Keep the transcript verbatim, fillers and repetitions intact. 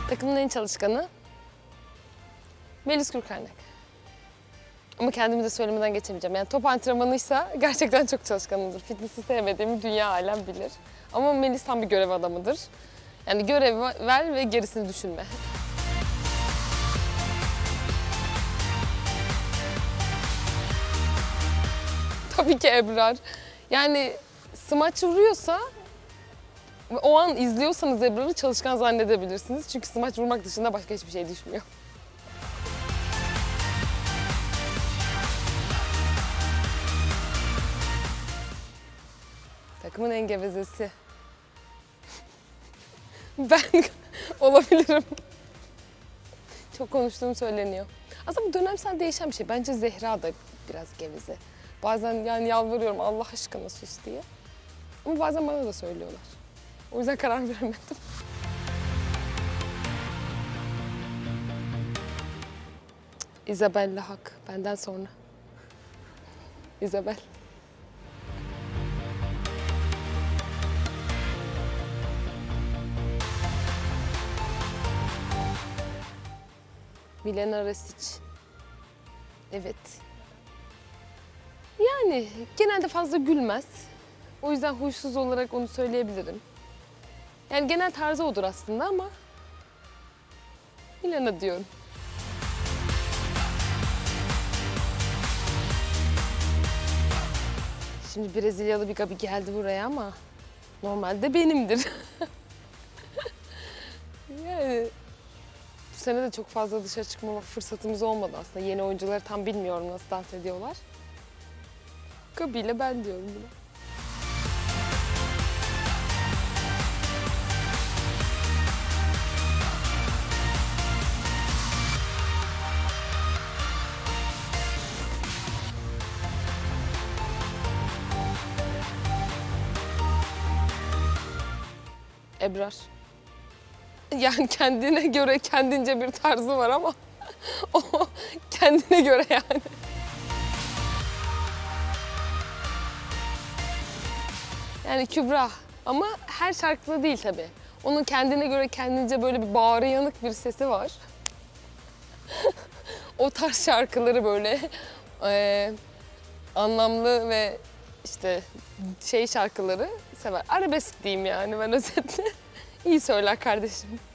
Takımın en çalışkanı Melis Gürkaynak. Ama kendimi de söylemeden geçemeyeceğim. Yani top antrenmanıysa gerçekten çok çalışkanımdır. Fitness'i sevmediğimi dünya alem bilir. Ama Melis tam bir görev adamıdır. Yani görev ver ve gerisini düşünme. Tabii ki Ebrar. Yani smaç vuruyorsa o an izliyorsanız Ebrar'ı çalışkan zannedebilirsiniz. Çünkü smaç vurmak dışında başka hiçbir şey düşmüyor. Takımın en gevezesi. Ben olabilirim. Çok konuştuğum söyleniyor. Aslında bu dönemsel değişen bir şey. Bence Zehra da biraz geveze. Bazen yani yalvarıyorum Allah aşkına sus diye. Ama bazen bana da söylüyorlar. O yüzden karar veremedim. Isabella Hak. Benden sonra. Isabel. Milena Resic. Evet. Yani genelde fazla gülmez. O yüzden huysuz olarak onu söyleyebilirim. Yani genel tarzı odur aslında ama Milena diyorum. Şimdi Brezilyalı bir Gabi geldi buraya ama normalde benimdir. Yani bu sene de çok fazla dışarı çıkma fırsatımız olmadı aslında. Yeni oyuncuları tam bilmiyorum nasıl dans ediyorlar. Gabi ile ben diyorum buna. Ebrar. Yani kendine göre kendince bir tarzı var ama o kendine göre yani. Yani Kübra ama her şarkıda değil tabii. Onun kendine göre kendince böyle bir bağrı yanık bir sesi var. O tarz şarkıları böyle e, anlamlı ve işte şey şarkıları sever. Arabesk diyeyim yani ben özetle. İyi söyler kardeşim.